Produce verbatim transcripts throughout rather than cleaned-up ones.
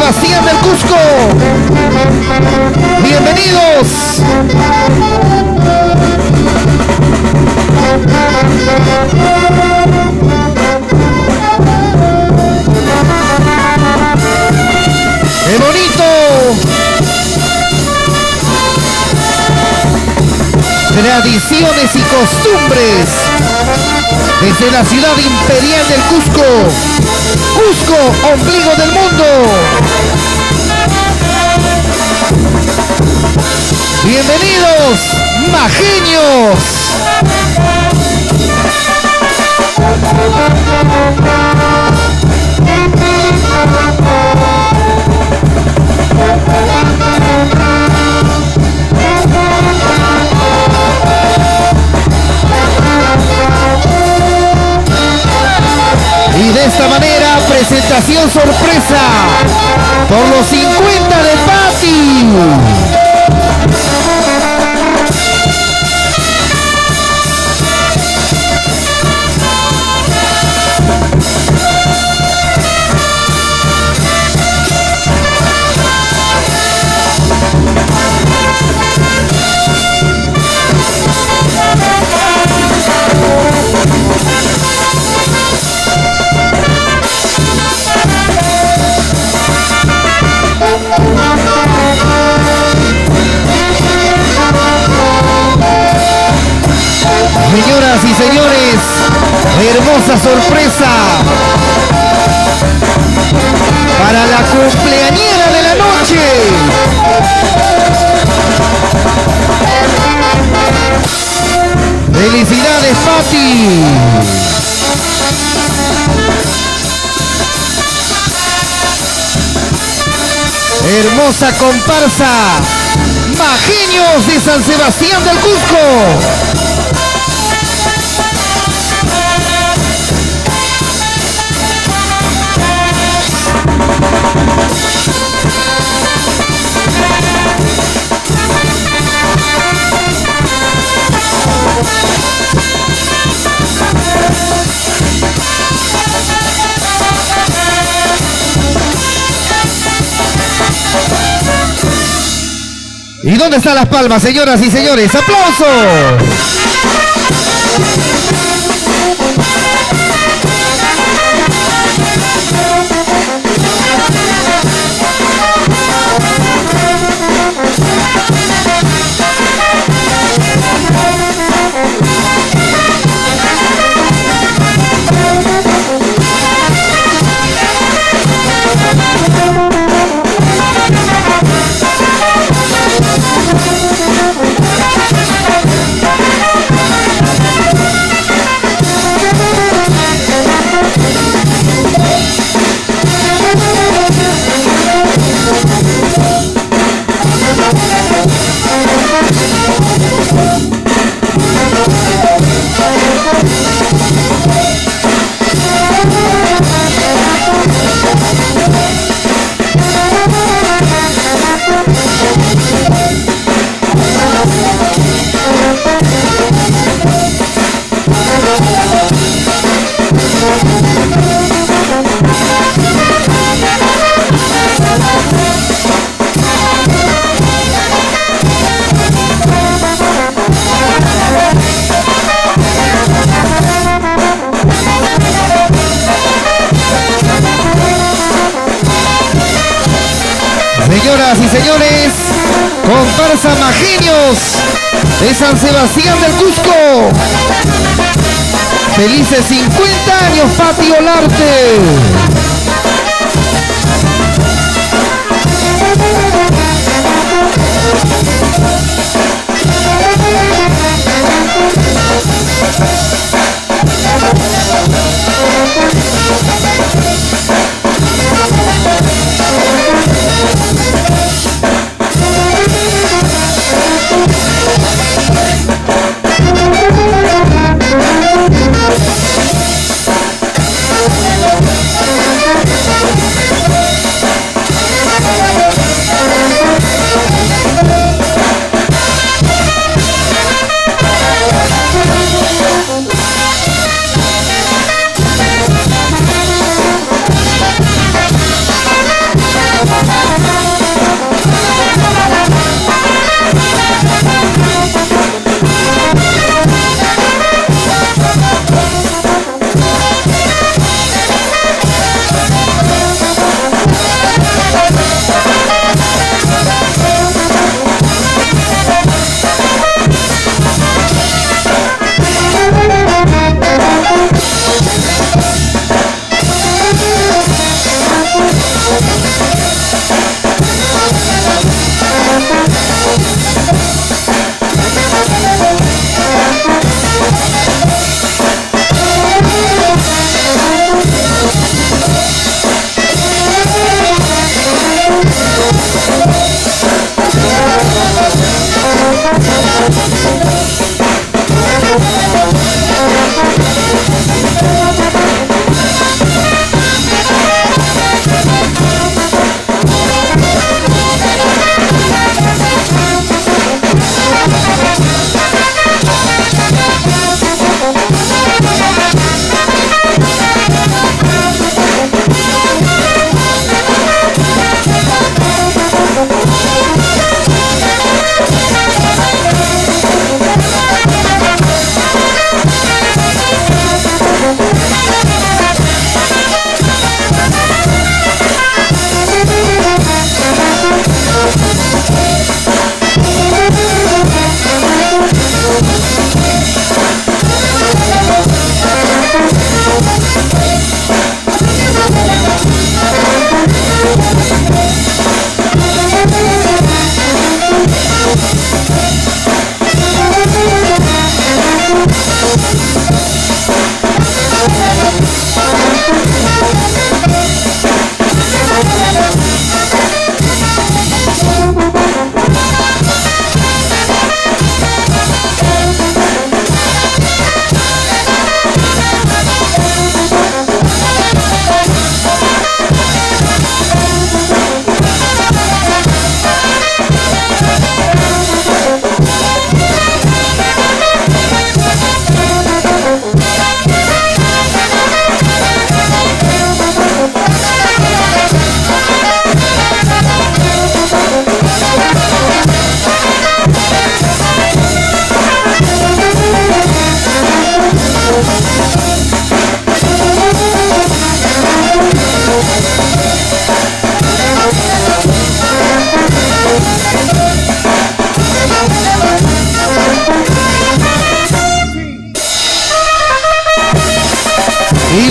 Sebastián del Cusco. Bienvenidos. ¡Qué bonito! Tradiciones y costumbres desde la ciudad imperial del Cusco. Cusco, ombligo del mundo. Bienvenidos, majeños. Y de esta manera, presentación sorpresa por los cincuenta de Pati. Señoras y señores, hermosa sorpresa para la cumpleañera de la noche. ¡Felicidades, Pati! Hermosa comparsa, majeños de San Sebastián del Cusco. ¿Y dónde están las palmas, señoras y señores? ¡Aplausos! Señoras y señores, comparsa majeños de San Sebastián del Cusco. Felices cincuenta años, Pati Olarte.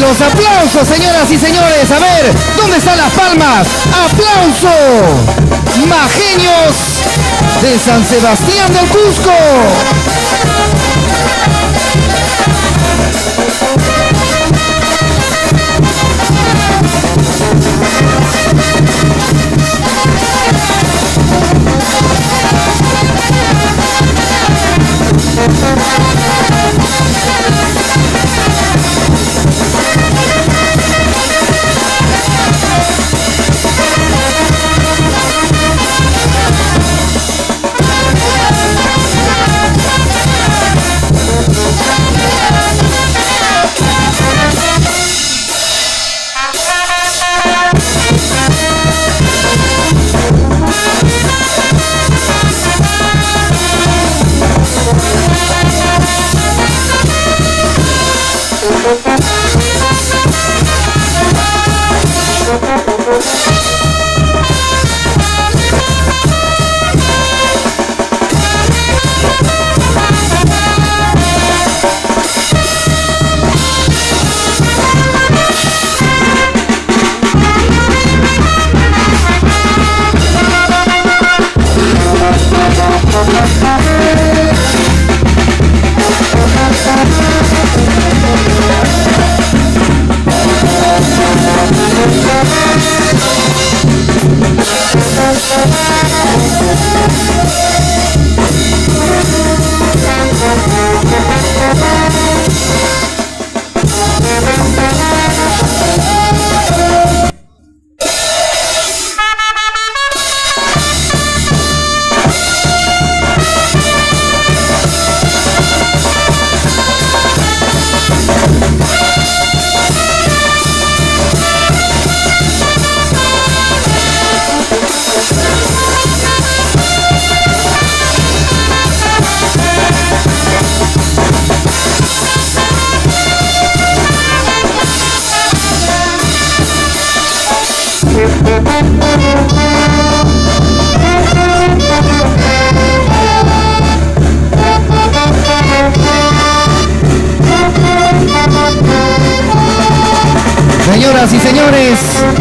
los aplausos, señoras y señores. A ver, ¿dónde están las palmas? ¡Aplauso! Majeños de San Sebastián del Cusco. Señoras y señores,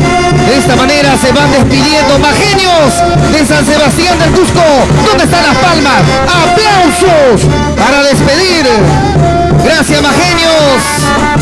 de esta manera se van despidiendo Majeños de San Sebastián del Cusco. ¿Dónde están las palmas? ¡Aplausos para despedir! Gracias, Majeños.